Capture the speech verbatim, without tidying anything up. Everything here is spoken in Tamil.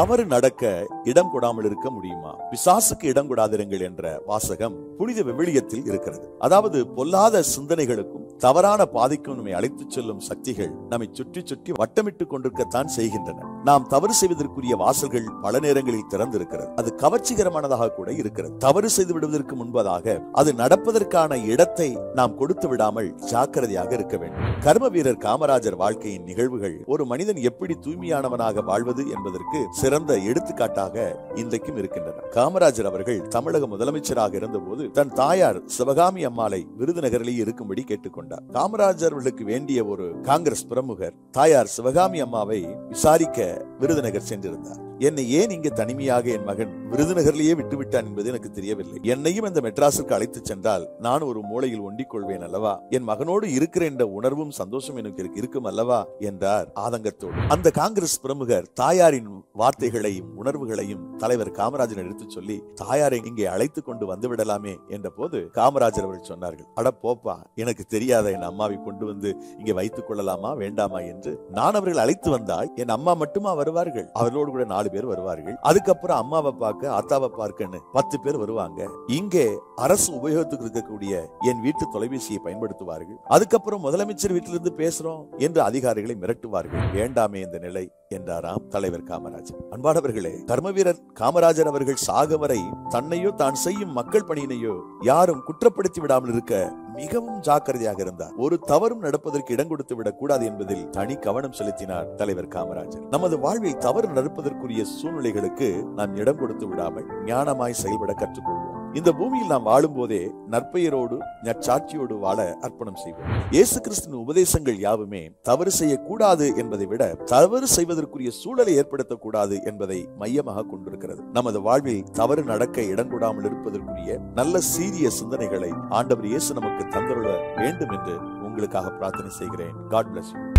தவறு நடக்க இடம் கொடாமல் இருக்க முடியுமா? பிசாசுக்கு இடம் கொடாதிருங்கள் என்ற வாசகம் புனித விவிலியத்தில் இருக்கிறது. அதாவது பொல்லாத சிந்தனைகளுக்கும் தவறான பாதைக்கும் நம்மை அழைத்துச் செல்லும் சக்திகள் நம்மை சுற்றி சுற்றி வட்டமிட்டுக் கொண்டிருக்கத்தான் செய்கின்றன. நாம் தவறு செய்வதற்குரிய வாசல்கள் பல நேரங்களில் திறந்திருக்கிறது. அது கவர்ச்சிகரமானதாக கூட இருக்கிறது. தவறு செய்து விடுவதற்கு முன்பதாக அது நடப்பதற்கான இடத்தை நாம் கொடுத்து விடாமல் ஜாக்கிரதையாக இருக்க வேண்டும். கர்ம வீரர் காமராஜர் வாழ்க்கையின் நிகழ்வுகள் ஒரு மனிதன் எப்படி தூய்மையானவனாக வாழ்வது என்பதற்கு சிறந்த எடுத்துக்காட்டாக இன்றைக்கும் இருக்கின்றன. காமராஜர் அவர்கள் தமிழக முதலமைச்சராக இருந்தபோது தன் தாயார் சிவகாமி அம்மாளை விருதுநகரிலேயே இருக்கும்படி கேட்டுக்கொண்டார். காமராஜர் அவர்களுக்கு வேண்டிய ஒரு காங்கிரஸ் பிரமுகர் தாயார் சிவகாமி அம்மாவை விசாரிக்க விருதுநகர் சென்றிருந்தார். என்னை ஏன் இங்கே தனிமையாக என் மகன் விருதுநகர்லேயே விட்டுவிட்டான் என்பது எனக்கு தெரியவில்லை. என்னையும் அந்த மெட்ராஸுக்கு அழைத்து சென்றால் நான் ஒரு மூலையில் ஒண்டிக் கொள்வேன் அல்லவா? என் மகனோடு இருக்கிற என்ற உணர்வும் சந்தோஷம் எனக்கு இருக்கும் அல்லவா என்றார் ஆதங்கத்தோடு. அந்த காங்கிரஸ் பிரமுகர் தாயாரின் வார்த்தைகளையும் உணர்வுகளையும் தலைவர் காமராஜர் எடுத்துச் சொல்லி தாயாரை இங்கே அழைத்து கொண்டு வந்து விடலாமே என்ற போது காமராஜர் அவர்கள் சொன்னார்கள், அட போப்பா, எனக்கு தெரியாத என் அம்மாவை கொண்டு வந்து இங்கே வைத்துக் கொள்ளலாமா வேண்டாமா என்று. நான் அவர்கள் அழைத்து வந்தால் என் அம்மா மட்டுமா வருவார்கள்? அவர்களோடு கூட நாலு பேர் வருவார்கள். அதுக்கப்புறம் அம்மாவை பார்க்க ஆத்தாவை பார்க்கன்னு பத்து பேர் வருவாங்க. இங்கே அரசு உபயோகத்துக்கு இருக்கக்கூடிய என் வீட்டு தொலைபேசியை பயன்படுத்துவார்கள். அதுக்கப்புறம் முதலமைச்சர் வீட்டிலிருந்து பேசுறோம் என்று அதிகாரிகளை மிரட்டுவார்கள். வேண்டாமே இந்த நிலை என்றாராம் தலைவர் காமராஜர். அன்பானவர்களே, கர்ம வீரர் காமராஜர் அவர்கள் சாக வரை தன்னையோ தான் செய்யும் மக்கள் பணியினையோ யாரும் குற்றப்படுத்தி விடாமல் இருக்க மிகவும் ஜாக்கிரதையாக இருந்தார். ஒரு தவறும் நடப்பதற்கு இடம் கொடுத்து விடக் கூடாது என்பதில் தனி கவனம் செலுத்தினார் தலைவர் காமராஜர். நமது வாழ்வில் தவறு நடப்பதற்குரிய சூழ்நிலைகளுக்கு நாம் இடம் கொடுத்து விடாமல் ஞானமாய் செயல்பட கற்றுக்கொள்வோம். இந்த பூமியில் நாம் வாழும் போதே நற்பெயரோடு நற்சாட்சியோடு வாழ அர்ப்பணம் செய்வோம். இயேசு கிறிஸ்துவின் உபதேசங்கள் யாவுமே தவறு செய்யக்கூடாது என்பதை விட தவறு செய்வதற்குரிய சூழலை ஏற்படுத்தக்கூடாது என்பதை மையமாக கொண்டிருக்கிறது. நமது வாழ்வில் தவறு நடக்க இடம் கொடாமல் இருப்பதற்குரிய நல்ல சீரிய சிந்தனைகளை ஆண்டவர் இயேசு நமக்கு தந்தருள வேண்டும் என்று உங்களுக்காக பிரார்த்தனை செய்கிறேன். God bless you.